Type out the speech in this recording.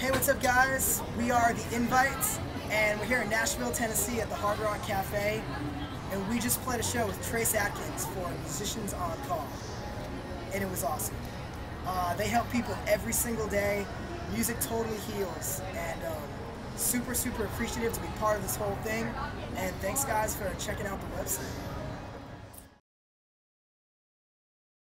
Hey, what's up, guys? We are the Invites, and we're here in Nashville, Tennessee at the Hard Rock Cafe, and we just played a show with Trace Atkins for Musicians on Call, and it was awesome. They help people every single day. Music totally heals, and super appreciative to be part of this whole thing. And thanks, guys, for checking out the website.